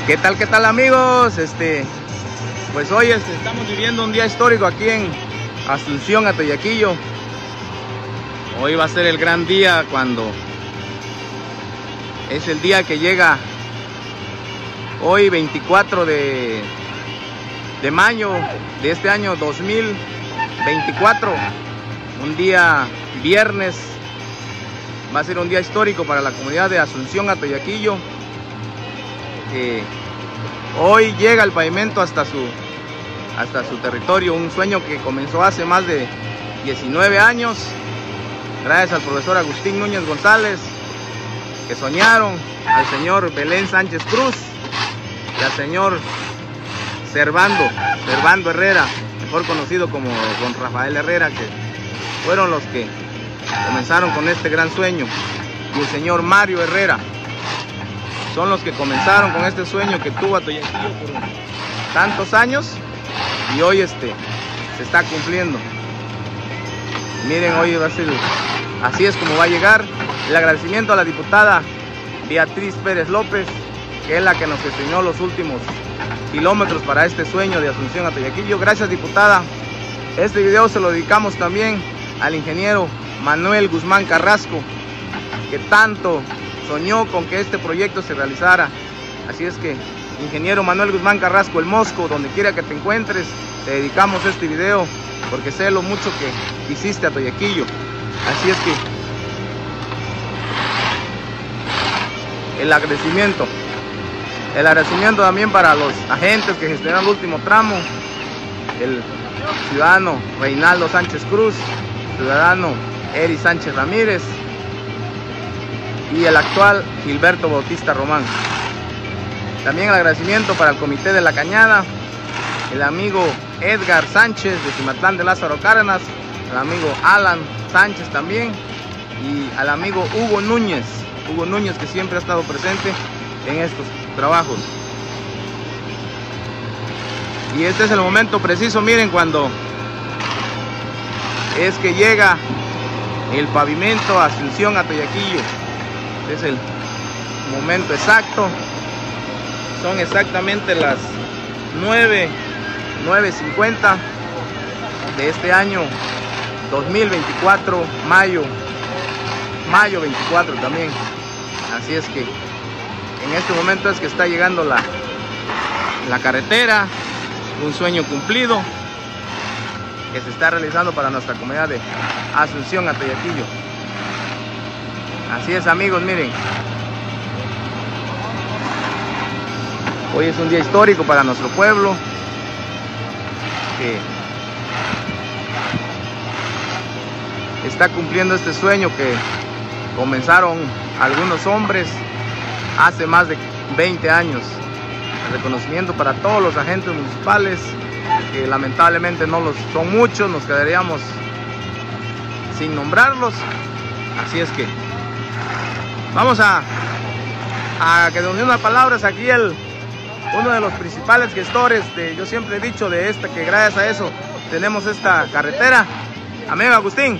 Qué tal amigos? Pues hoy estamos viviendo un día histórico aquí en Asunción, Atoyaquillo. Hoy va a ser el gran día cuando es el día que llega hoy 24 de mayo de este año 2024, un día viernes. Va a ser un día histórico para la comunidad de Asunción, Atoyaquillo. Hoy llega el pavimento hasta su territorio, un sueño que comenzó hace más de 19 años, gracias al profesor Agustín Núñez González, que soñaron al señor Belén Sánchez Cruz y al señor Servando Herrera, mejor conocido como don Rafael Herrera, que fueron los que comenzaron con este gran sueño, y el señor Mario Herrera. Son los que comenzaron con este sueño que tuvo Atoyaquillo por tantos años, y hoy se está cumpliendo. Miren, hoy va a ser, así es como va a llegar. El agradecimiento a la diputada Beatriz Pérez López, que es la que nos enseñó los últimos kilómetros para este sueño de Asunción, Atoyaquillo. Gracias, diputada. Este video se lo dedicamos también al ingeniero Manuel Guzmán Carrasco, que tanto soñó con que este proyecto se realizara. Así es que, ingeniero Manuel Guzmán Carrasco, el Mosco, donde quiera que te encuentres, te dedicamos este video porque sé lo mucho que hiciste a Atoyaquillo. Así es que el agradecimiento también para los agentes que gestionaron el último tramo, el ciudadano Reinaldo Sánchez Cruz, ciudadano Eri Sánchez Ramírez y el actual Gilberto Bautista Román. También el agradecimiento para el comité de la Cañada, el amigo Edgar Sánchez de Cimatlán de Lázaro Cárdenas, el amigo Alan Sánchez también, y al amigo Hugo Núñez que siempre ha estado presente en estos trabajos. Y este es el momento preciso, miren, cuando es que llega el pavimento Asunción, Atoyaquillo. Es el momento exacto, son exactamente las 9:50 de este año 2024, mayo 24 también. Así es que en este momento es que está llegando la carretera, un sueño cumplido que se está realizando para nuestra comunidad de Asunción, Atoyaquillo. Así es, amigos, miren, hoy es un día histórico para nuestro pueblo, que está cumpliendo este sueño que comenzaron algunos hombres hace más de 20 años. El reconocimiento para todos los agentes municipales, que lamentablemente no son muchos, nos quedaríamos sin nombrarlos. Así es que vamos a que nos dé unas palabras aquí uno de los principales gestores yo siempre he dicho que gracias a eso tenemos esta carretera. Amigo Agustín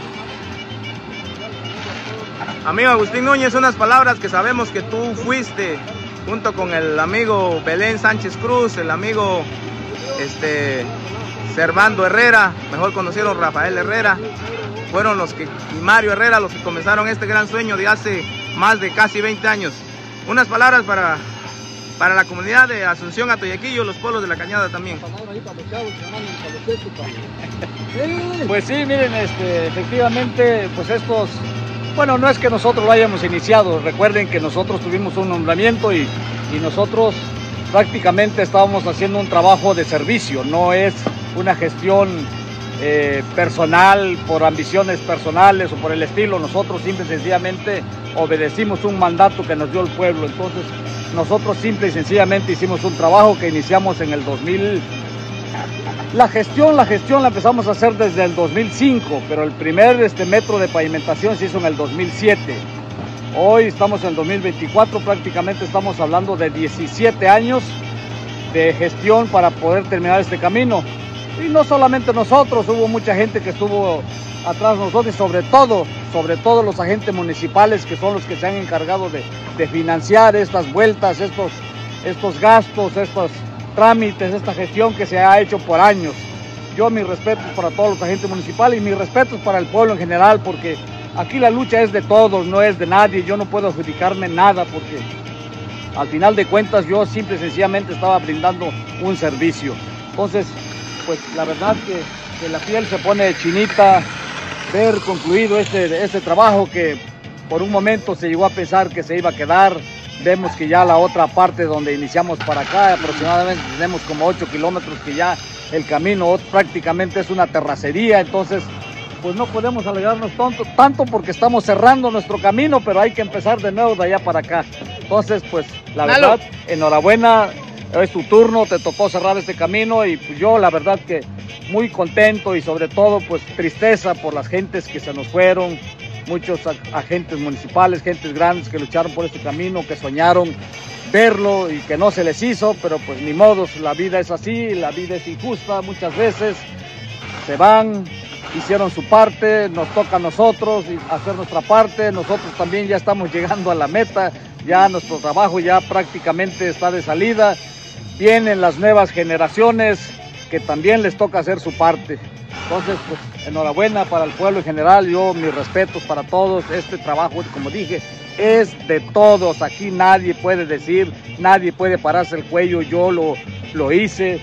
Núñez, unas palabras que sabemos que tú fuiste junto con el amigo Belén Sánchez Cruz, el amigo Servando Herrera, mejor conocido Rafael Herrera, fueron y Mario Herrera, los que comenzaron este gran sueño de hace más de casi 20 años. Unas palabras para la comunidad de Asunción, Atoyaquillo, los pueblos de la Cañada también. Pues sí, miren, efectivamente, pues bueno, no es que nosotros lo hayamos iniciado. Recuerden que nosotros tuvimos un nombramiento y nosotros prácticamente estábamos haciendo un trabajo de servicio, no es una gestión personal, por ambiciones personales o por el estilo. Nosotros simple y sencillamente obedecimos un mandato que nos dio el pueblo. Entonces nosotros simple y sencillamente hicimos un trabajo que iniciamos en el 2000. La gestión la empezamos a hacer desde el 2005, pero el primer metro de pavimentación se hizo en el 2007. Hoy estamos en el 2024, prácticamente estamos hablando de 17 años de gestión para poder terminar este camino. Y no solamente nosotros, hubo mucha gente que estuvo atrás de nosotros, y sobre todo los agentes municipales, que son los que se han encargado de financiar estas vueltas, estos gastos, estos trámites, esta gestión que se ha hecho por años. Yo mis respetos para todos los agentes municipales y mis respetos para el pueblo en general, porque aquí la lucha es de todos, no es de nadie. Yo no puedo adjudicarme nada porque al final de cuentas yo simple y sencillamente estaba brindando un servicio. Entonces, pues la verdad que la piel se pone chinita ver concluido este trabajo que por un momento se llegó a pensar que se iba a quedar. Vemos que ya la otra parte donde iniciamos para acá, aproximadamente tenemos como 8 kilómetros que ya el camino prácticamente es una terracería, entonces pues no podemos alegrarnos tanto porque estamos cerrando nuestro camino, pero hay que empezar de nuevo de allá para acá. Entonces pues la verdad, enhorabuena, es tu turno, te tocó cerrar este camino y pues yo la verdad que muy contento y sobre todo pues tristeza por las gentes que se nos fueron, muchos agentes municipales, gentes grandes que lucharon por este camino, que soñaron verlo y que no se les hizo, pero pues ni modos, la vida es así, la vida es injusta, muchas veces se van, hicieron su parte, nos toca a nosotros hacer nuestra parte, nosotros también ya estamos llegando a la meta, ya nuestro trabajo ya prácticamente está de salida, vienen las nuevas generaciones que también les toca hacer su parte. Entonces, pues, enhorabuena para el pueblo en general, yo mis respetos para todos, este trabajo, como dije, es de todos, aquí nadie puede decir, nadie puede pararse el cuello, yo lo hice,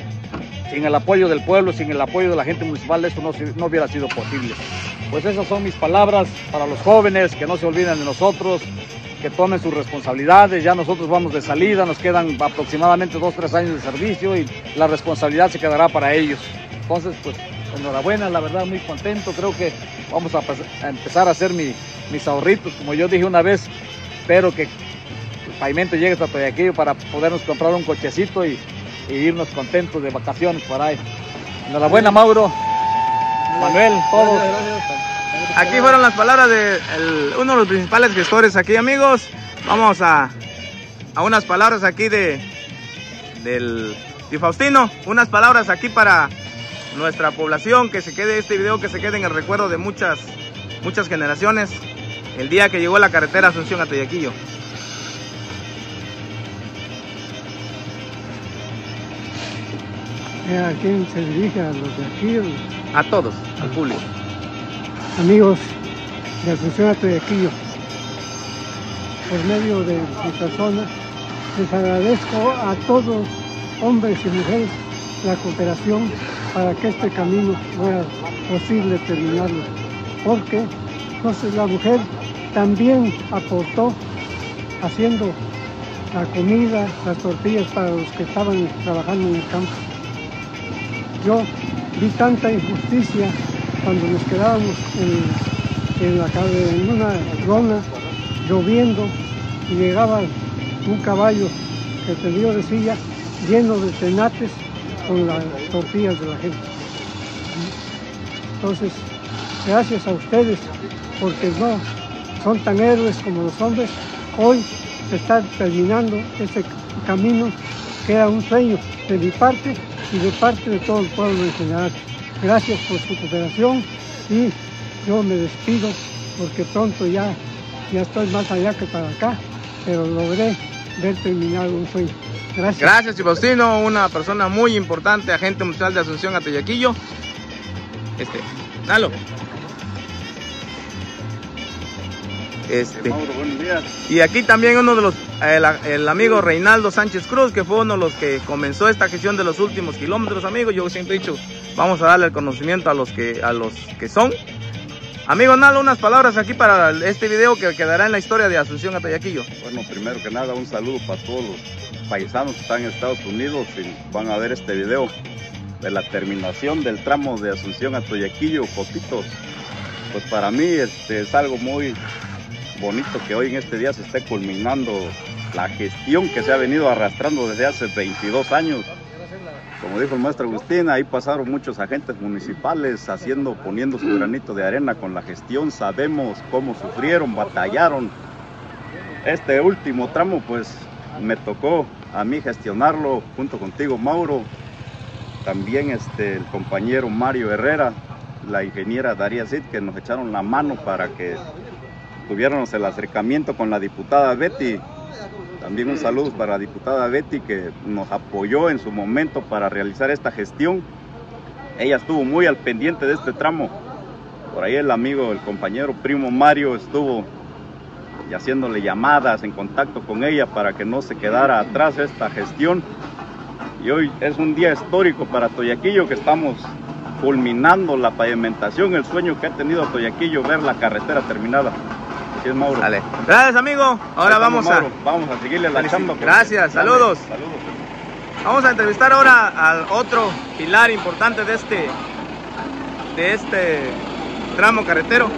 sin el apoyo del pueblo, sin el apoyo de la gente municipal, eso no hubiera sido posible. Pues esas son mis palabras para los jóvenes, que no se olviden de nosotros, que tomen sus responsabilidades, ya nosotros vamos de salida, nos quedan aproximadamente 2 o 3 años de servicio y la responsabilidad se quedará para ellos. Entonces, pues, enhorabuena, la verdad, muy contento, creo que vamos a empezar a hacer mis ahorritos, como yo dije una vez, espero que el pavimento llegue hasta Toyaquillo para podernos comprar un cochecito y irnos contentos de vacaciones por ahí. Enhorabuena, Mauro, Manuel, todos. Aquí fueron las palabras de uno de los principales gestores aquí, amigos. Vamos a unas palabras aquí del Faustino, unas palabras aquí para nuestra población, que se quede este video, que se quede en el recuerdo de muchas generaciones, el día que llegó la carretera Asunción a Toyaquillo. ¿A quién se dirige? ¿A los de aquí? A todos, al público. Amigos de Asunción a Toyaquillo, por medio de mi persona, les agradezco a todos, hombres y mujeres, la cooperación para que este camino fuera posible terminarlo. Porque entonces la mujer también aportó haciendo la comida, las tortillas para los que estaban trabajando en el campo. Yo vi tanta injusticia cuando nos quedábamos en una lona lloviendo y llegaba un caballo que tenía de silla lleno de tenates con las tortillas de la gente. Entonces, gracias a ustedes, porque no son tan héroes como los hombres, hoy se está terminando este camino que era un sueño de mi parte y de parte de todo el pueblo en general. Gracias por su cooperación y yo me despido porque pronto ya estoy más allá que para acá, pero logré ver terminado un sueño. Gracias. Gracias, Faustino, una persona muy importante, agente municipal de Asunción a Toyaquillo. Dalo. Mauro, buenos días. Y aquí también uno de los, el amigo Reinaldo Sánchez Cruz, que fue uno de los que comenzó esta gestión de los últimos kilómetros, amigos. Yo siempre he dicho, vamos a darle el conocimiento a los que son. Amigo Nalo, unas palabras aquí para este video que quedará en la historia de Asunción a Toyaquillo. Bueno, primero que nada, un saludo para todos los paisanos que están en Estados Unidos y van a ver este video de la terminación del tramo de Asunción a Toyaquillo, Fotitos. Pues para mí es algo muy bonito que hoy en este día se esté culminando la gestión que se ha venido arrastrando desde hace 22 años. Como dijo el maestro Agustín, ahí pasaron muchos agentes municipales poniendo su granito de arena con la gestión. Sabemos cómo sufrieron, batallaron. Este último tramo pues me tocó a mí gestionarlo junto contigo, Mauro. También el compañero Mario Herrera, la ingeniera Daría Cid, que nos echaron la mano para que tuviéramos el acercamiento con la diputada Betty También un saludo para la diputada Betty, que nos apoyó en su momento para realizar esta gestión. Ella estuvo muy al pendiente de este tramo. Por ahí el amigo, el compañero primo Mario estuvo y haciéndole llamadas en contacto con ella para que no se quedara atrás esta gestión. Y hoy es un día histórico para Toyaquillo, que estamos culminando la pavimentación, el sueño que ha tenido Toyaquillo, ver la carretera terminada. Así es, Mauro. Dale. Gracias, amigo. Ahora vamos a seguirle la chamba. Gracias, saludos. Saludos. Vamos a entrevistar ahora al otro pilar importante de este tramo carretero.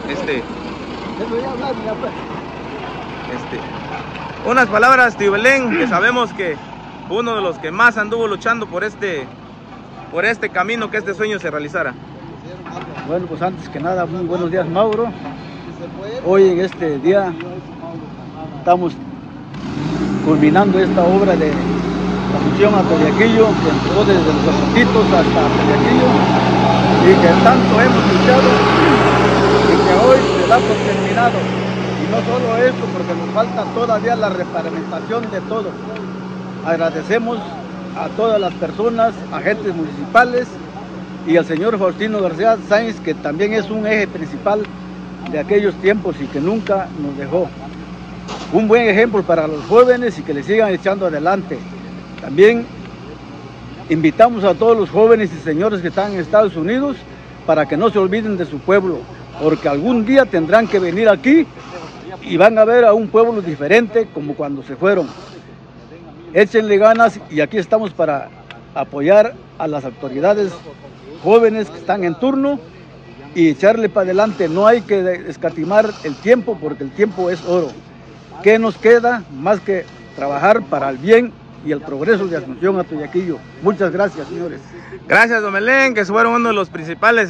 Unas palabras, tío Belén, que sabemos que uno de los que más anduvo luchando por este camino, que este sueño se realizara. Bueno, pues antes que nada, muy buenos días, Mauro. Hoy en este día estamos culminando esta obra de Asunción a Toyaquillo, que empezó desde los Zapotitos hasta Toyaquillo, y que tanto hemos luchado y que hoy se da por terminado. Y no solo esto, porque nos falta todavía la repavimentación de todo. Agradecemos a todas las personas, agentes municipales y al señor Faustino García Sáenz, que también es un eje principal de aquellos tiempos y que nunca nos dejó. Un buen ejemplo para los jóvenes y que le sigan echando adelante. También invitamos a todos los jóvenes y señores que están en Estados Unidos para que no se olviden de su pueblo, porque algún día tendrán que venir aquí y van a ver a un pueblo diferente como cuando se fueron. Échenle ganas y aquí estamos para apoyar a las autoridades jóvenes que están en turno y echarle para adelante. No hay que escatimar el tiempo, porque el tiempo es oro. ¿Qué nos queda más que trabajar para el bien y el progreso de Asunción a Toyaquillo? Muchas gracias, señores. Gracias, don Belén, que fueron uno de los principales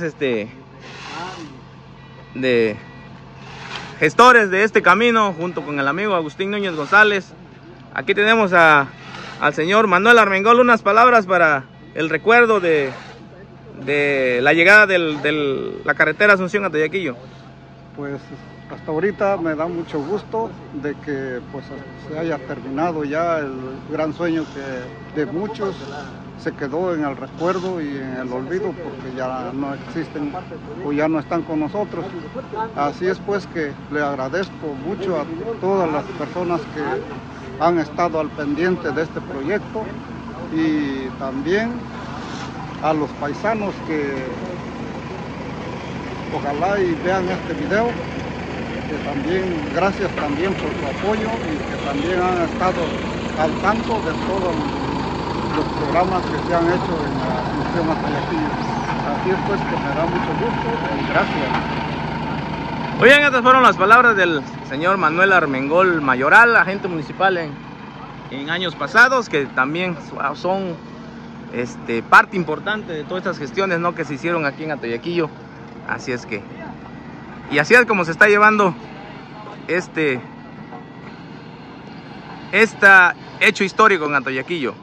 de gestores de este camino, junto con el amigo Agustín Núñez González. Aquí tenemos al señor Manuel Armengol, unas palabras para el recuerdo de la llegada de la carretera Asunción a Toyaquillo. Pues hasta ahorita me da mucho gusto de que pues se haya terminado ya el gran sueño que de muchos se quedó en el recuerdo y en el olvido, porque ya no existen o ya no están con nosotros. Así es pues que le agradezco mucho a todas las personas que han estado al pendiente de este proyecto, y también a los paisanos que ojalá y vean este video, que también gracias también por su apoyo y que también han estado al tanto de todos los programas que se han hecho en la Asunción a Toyaquillo. Así es pues que me da mucho gusto y gracias. Muy bien, estas fueron las palabras del señor Manuel Armengol Mayoral, agente municipal en años pasados, que también son parte importante de todas estas gestiones, ¿no?, que se hicieron aquí en Atoyaquillo. Así es que, y así es como se está llevando este hecho histórico en Atoyaquillo.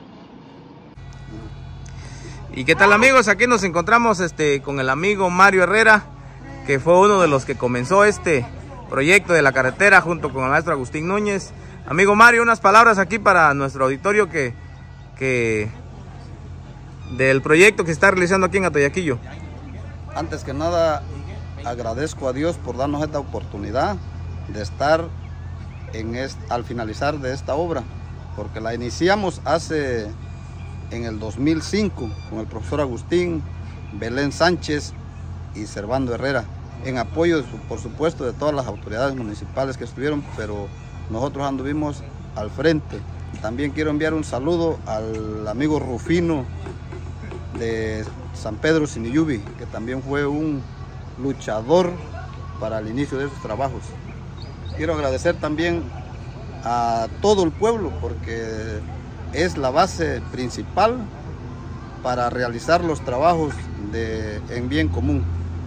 ¿Y qué tal, amigos? Aquí nos encontramos con el amigo Mario Herrera, que fue uno de los que comenzó este proyecto de la carretera junto con el maestro Agustín Núñez. Amigo Mario, unas palabras aquí para nuestro auditorio del proyecto que se está realizando aquí en Atoyaquillo. Antes que nada, agradezco a Dios por darnos esta oportunidad de estar al finalizar de esta obra, porque la iniciamos en el 2005 con el profesor Agustín, Belén Sánchez y Servando Herrera, en apoyo, por supuesto, de todas las autoridades municipales que estuvieron, pero nosotros anduvimos al frente. También quiero enviar un saludo al amigo Rufino de San Pedro Siniyubi, que también fue un luchador para el inicio de estos trabajos. Quiero agradecer también a todo el pueblo, porque es la base principal para realizar los trabajos en bien común.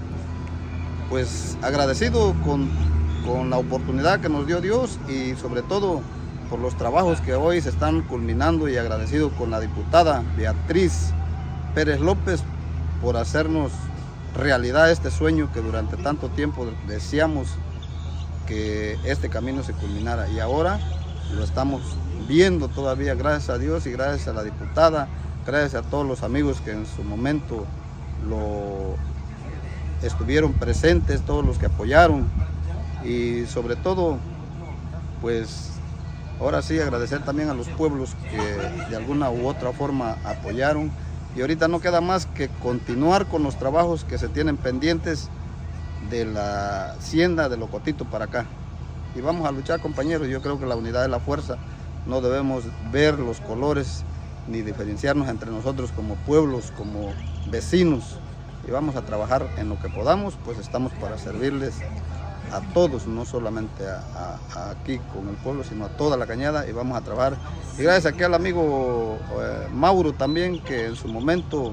Pues agradecido con la oportunidad que nos dio Dios y sobre todo por los trabajos que hoy se están culminando, y agradecido con la diputada Beatriz Pérez López por hacernos realidad este sueño que durante tanto tiempo deseamos que este camino se culminara. Y ahora lo estamos viendo todavía, gracias a Dios y gracias a la diputada, gracias a todos los amigos que en su momento lo estuvieron presentes, todos los que apoyaron, y sobre todo, pues ahora sí agradecer también a los pueblos que de alguna u otra forma apoyaron. Y ahorita no queda más que continuar con los trabajos que se tienen pendientes de la hacienda de Locotito para acá. Y vamos a luchar, compañeros. Yo creo que la unidad es la fuerza. No debemos ver los colores ni diferenciarnos entre nosotros como pueblos, como vecinos. Y vamos a trabajar en lo que podamos, pues estamos para servirles a todos, no solamente aquí con el pueblo, sino a toda la Cañada, y vamos a trabajar. Y gracias aquí al amigo Mauro también, que en su momento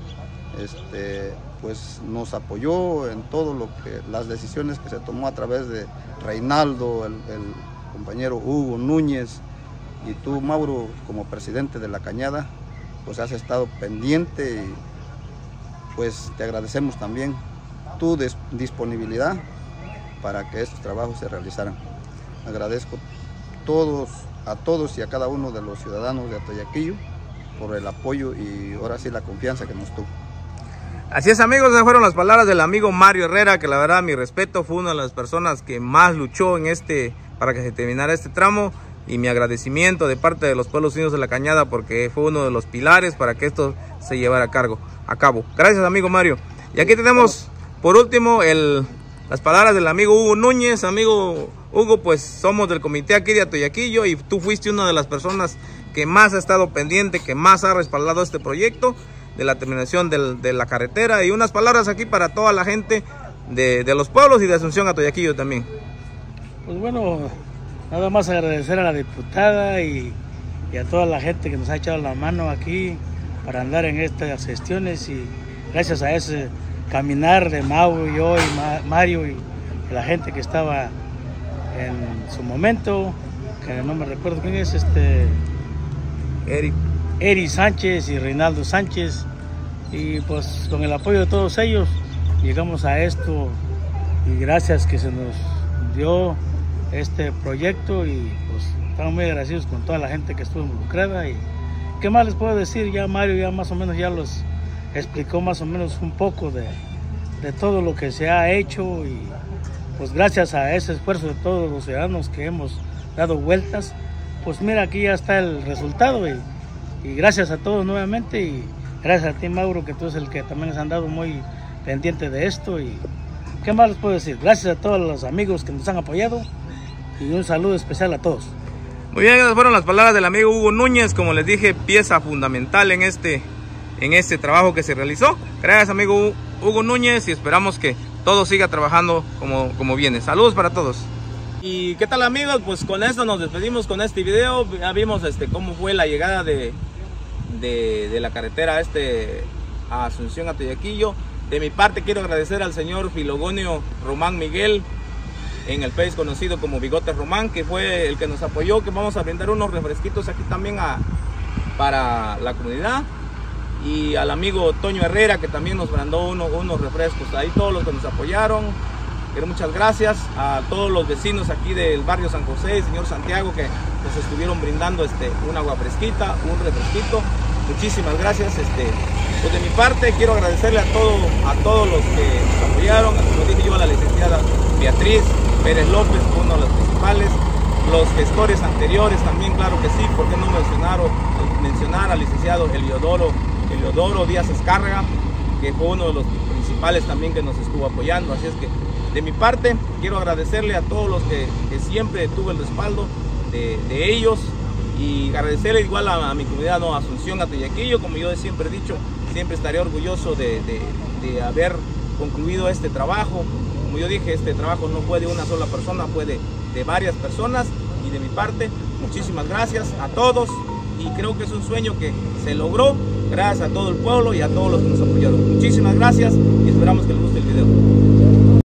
pues nos apoyó en todo lo que las decisiones que se tomó a través de Reinaldo, el compañero Hugo Núñez, y tú, Mauro, como presidente de la Cañada, pues has estado pendiente y pues te agradecemos también tu disponibilidad para que estos trabajos se realizaran. Agradezco a todos y a cada uno de los ciudadanos de Atoyaquillo por el apoyo y ahora sí la confianza que nos tuvo. Así es, amigos, esas fueron las palabras del amigo Mario Herrera, que la verdad, mi respeto, fue una de las personas que más luchó en para que se terminara este tramo, y mi agradecimiento de parte de los Pueblos Unidos de la Cañada, porque fue uno de los pilares para que esto se llevara a cabo. Gracias, amigo Mario. Y aquí tenemos, por último, las palabras del amigo Hugo Núñez. Amigo Hugo, pues somos del comité aquí de Atoyaquillo y tú fuiste una de las personas que más ha estado pendiente, que más ha respaldado este proyecto de la terminación de la carretera. Y unas palabras aquí para toda la gente de los pueblos y de Asunción Atoyaquillo también. Pues bueno, nada más agradecer a la diputada y a toda la gente que nos ha echado la mano aquí para andar en estas gestiones, y gracias a ese caminar de Mauro y yo y Mario y la gente que estaba en su momento, que no me recuerdo quién es, Eri Sánchez y Reinaldo Sánchez, y pues con el apoyo de todos ellos llegamos a esto, y gracias que se nos dio este proyecto, y pues estamos muy agradecidos con toda la gente que estuvo involucrada. Y qué más les puedo decir, ya Mario ya más o menos ya los explicó más o menos un poco de todo lo que se ha hecho, y pues gracias a ese esfuerzo de todos los ciudadanos que hemos dado vueltas, pues mira, aquí ya está el resultado, y gracias a todos nuevamente, y gracias a ti, Mauro, que tú eres el que también has andado muy pendiente de esto. Y qué más les puedo decir, gracias a todos los amigos que nos han apoyado, y un saludo especial a todos. Muy bien, esas fueron las palabras del amigo Hugo Núñez, como les dije, pieza fundamental en este trabajo que se realizó. Gracias, amigo Hugo Núñez, y esperamos que todo siga trabajando como viene. Saludos para todos. ¿Y qué tal, amigos? Pues con esto nos despedimos con este video. Ya vimos cómo fue la llegada de la carretera a Asunción Atoyaquillo. De mi parte quiero agradecer al señor Filogonio Román Miguel, en el Face conocido como Bigote Román, que fue el que nos apoyó, que vamos a brindar unos refresquitos aquí también para la comunidad. Y al amigo Toño Herrera, que también nos brindó unos refrescos. Ahí todos los que nos apoyaron, muchas gracias. A todos los vecinos aquí del barrio San José, señor Santiago, que nos estuvieron brindando un agua fresquita, un refresquito. Muchísimas gracias. Pues de mi parte quiero agradecerle a todos los que nos apoyaron. Como dije yo, a la licenciada Beatriz Pérez López, uno de los principales, los gestores anteriores también, claro que sí, ¿por qué no mencionar al licenciado Eliodoro Díaz Escárraga, que fue uno de los principales también que nos estuvo apoyando? Así es que de mi parte quiero agradecerle a todos los que siempre tuve el respaldo de ellos, y agradecerle igual a mi comunidad, a Asunción Atoyaquillo. Como yo siempre he dicho, siempre estaré orgulloso de haber concluido este trabajo. Como yo dije, este trabajo no fue de una sola persona, fue de varias personas, y de mi parte, muchísimas gracias a todos, y creo que es un sueño que se logró gracias a todo el pueblo y a todos los que nos apoyaron. Muchísimas gracias, y esperamos que les guste el video.